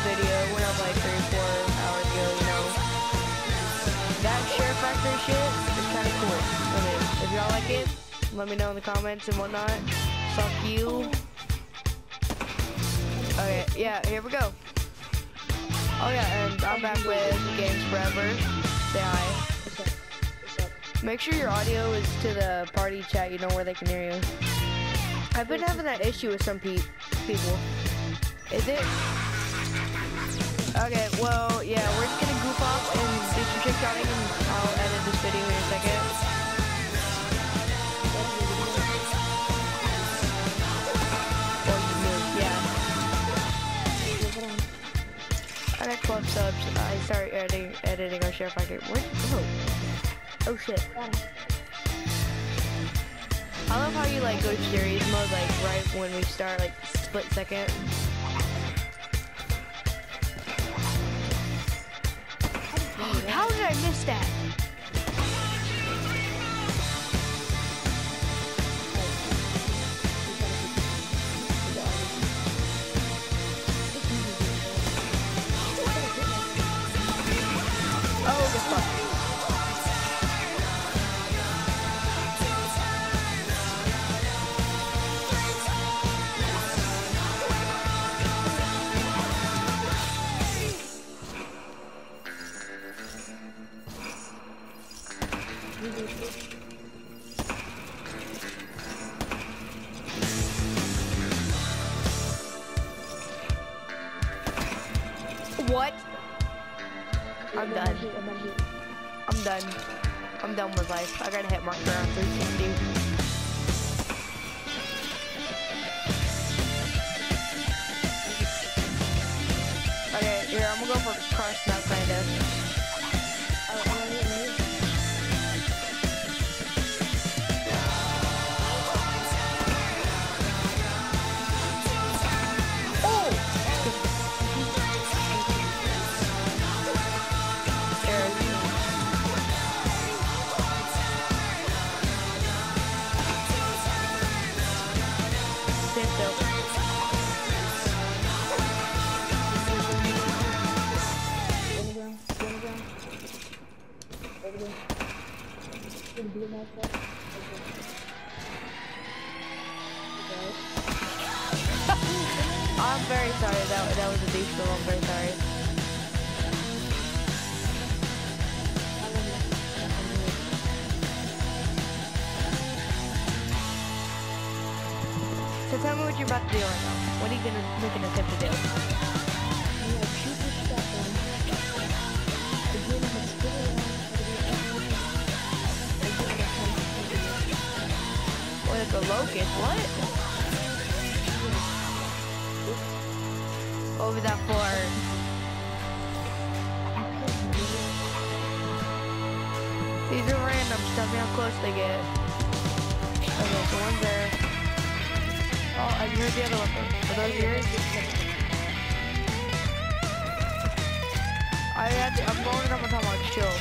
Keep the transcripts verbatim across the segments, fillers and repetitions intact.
video went up like three, four hours ago, you know. That SHAREfactory shit is kind of cool. I mean, if y'all like it, let me know in the comments and whatnot. Fuck you. Okay, yeah, here we go. Oh yeah, and I'm back with Games Forever. Say hi. What's up? What's up? Make sure your audio is to the party chat, you know, where they can hear you. I've been having that issue with some pe people. Is it? Okay, well, yeah, we're just gonna goof off and do some trick shotting, and I'll edit this video in a second. Or you move, yeah. I got twelve subs. I started editing, editing our SHAREfactory. Where'd you go? Oh shit. I love how you like go series mode like right when we start, like split second. How did I miss that? Oh, the fuck. What? I'm done. I'm done. I'm done with life. I got a hit marker on three sixty. Okay, here, I'm gonna go for car snout, kinda. I'm very sorry, that, that was a douche film, I'm very sorry. So tell me what you're about to do right now. What are you gonna make an attempt to do? What, like a locust? What? Over that floor. These are random. Tell me how close they get. Okay, so one's there. Oh, I heard the other one. Are those yours? I had to, I'm going up on top of chill.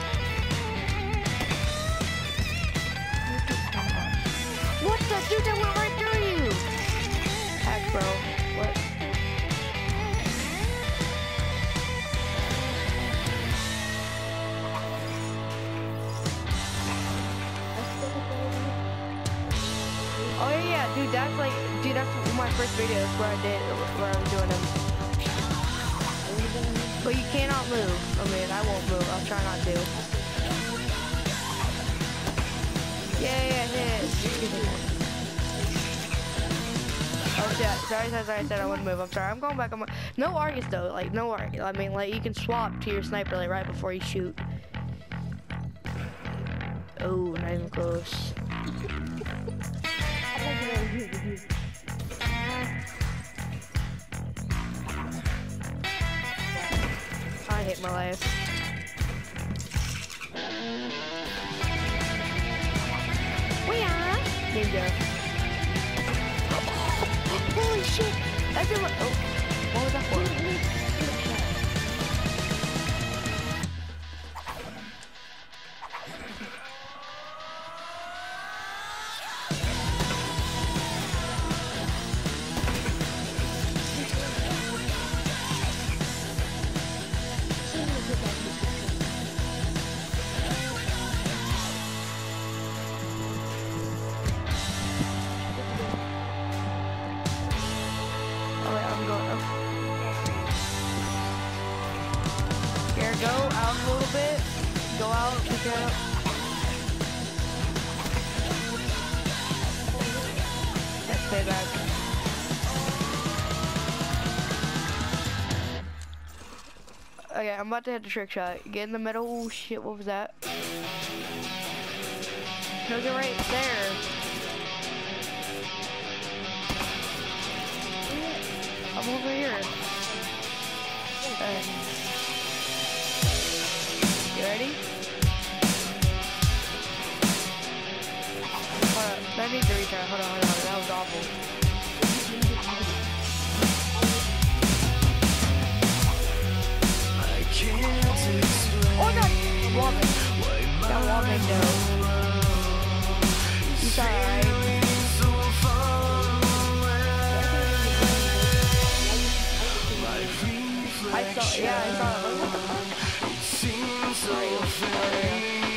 What the dude that went right through you? Heck, bro. What? Oh yeah, yeah, dude, that's like, dude, that's my first video. That's where I did, where I was doing them. But you cannot move. I mean, I won't move. I'll try not to. Yeah, yeah, yeah. Oh shit! Sorry, sorry, sorry. I said I wouldn't move. I'm sorry. I'm going back. I'm no Argus though. Like no Argus. I mean, like you can swap to your sniper like right before you shoot. Oh, not even close. I hate my life. We are ninja. Holy shit! That's it. Oh, what was that for? Here, go out a little bit. Go out, pick it up. That's payback. Okay, I'm about to hit the trick shot. Get in the middle. Oh shit, what was that? No, get right there. I'm over here. Okay. You ready? Hold on. That needs to retry. Hold on, hold on. That was awful. Oh no! Woman. That woman though. You saw it, right? I saw, yeah, I saw it. What the fuck? Sorry. Sorry.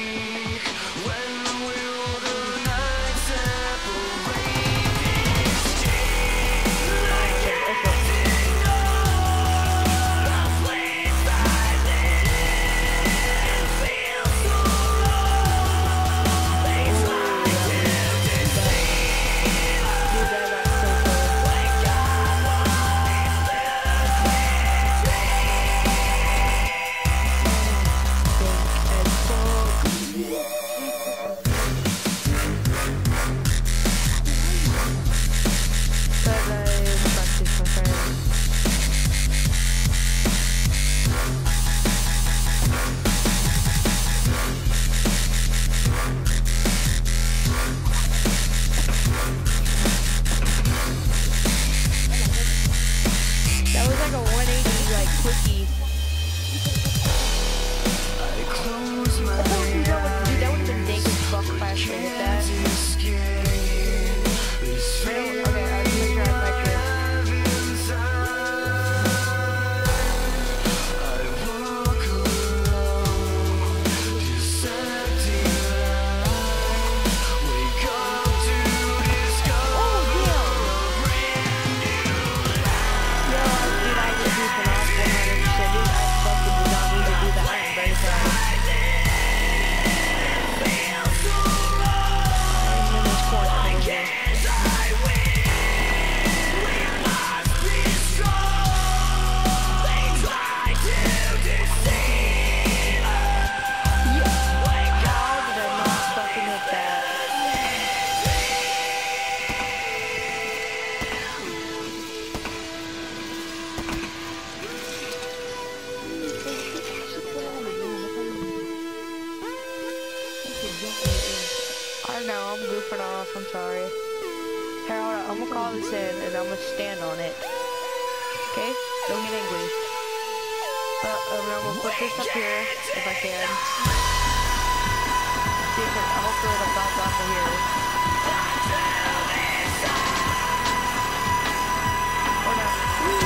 I'm sorry. Here, hold on. I'm gonna call this in and I'm gonna stand on it. Okay? Don't get angry. Uh, um, I'm gonna put this up here if I can. See if it, hopefully it'll bounce off of here. Hold on.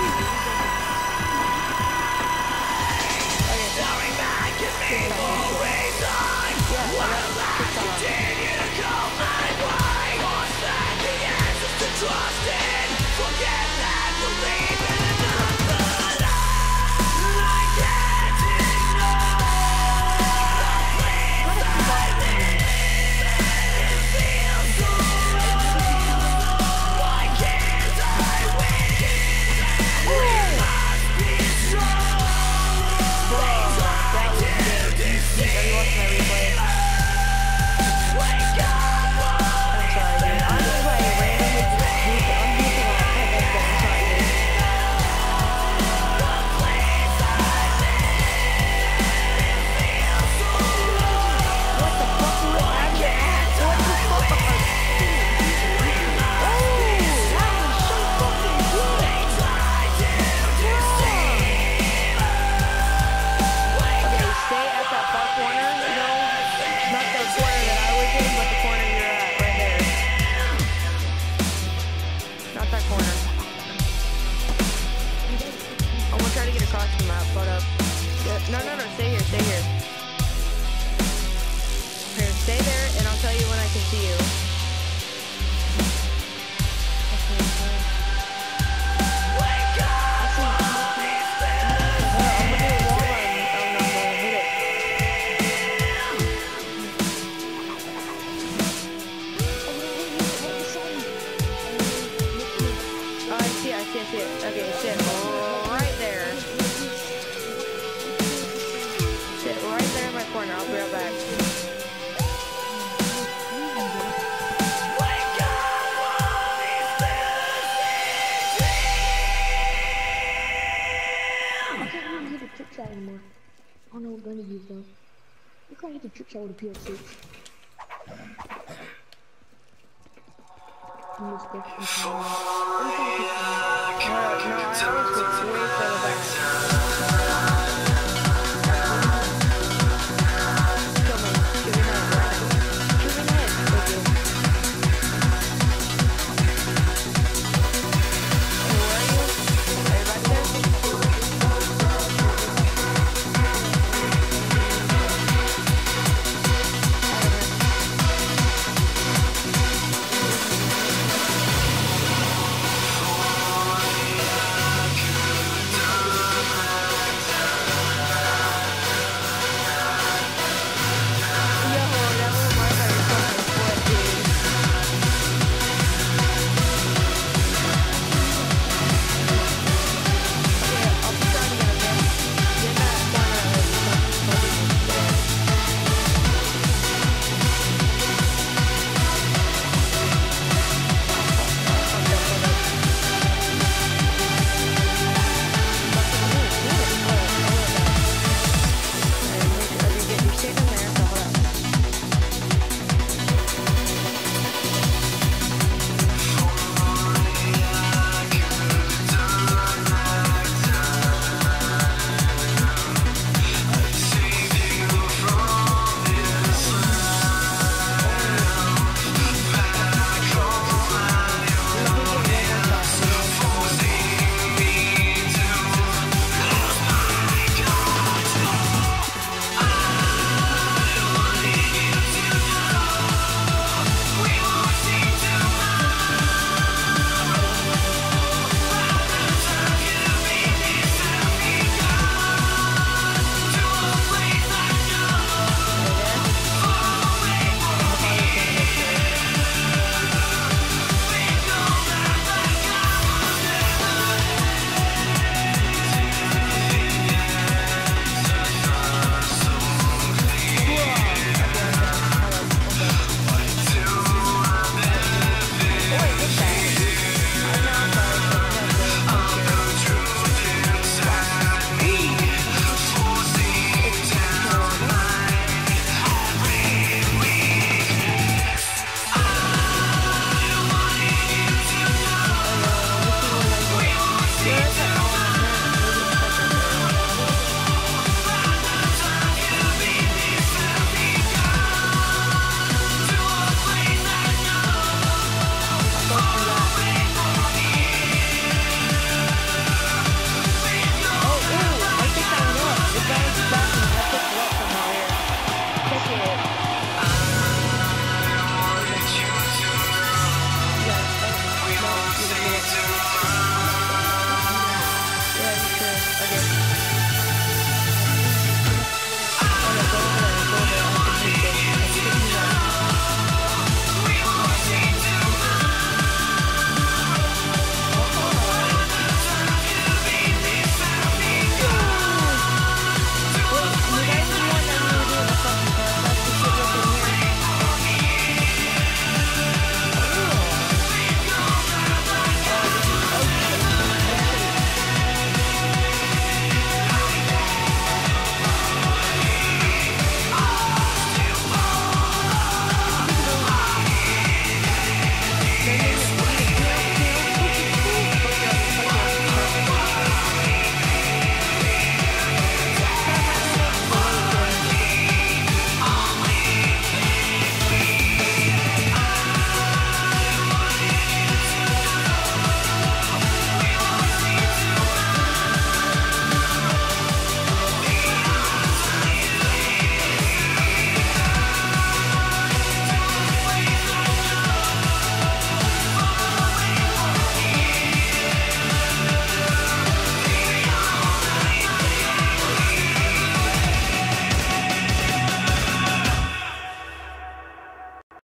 Trust in, forget that, believe in another life. I can't ignore the place I live. It feels so wrong. Why can't I win? We must be strong. Things I do deceive. Wake up. No, no, no, stay here, stay here. Here, stay there, and I'll tell you when I can see you. Wake up! I'm gonna do a wall run. Oh, no, no. that anymore. I don't know what gun to use though. You can't hit the trick shot with a P S six. You missed it. I'm sorry. Let me try to keep going. Uh, no, I always go way further back.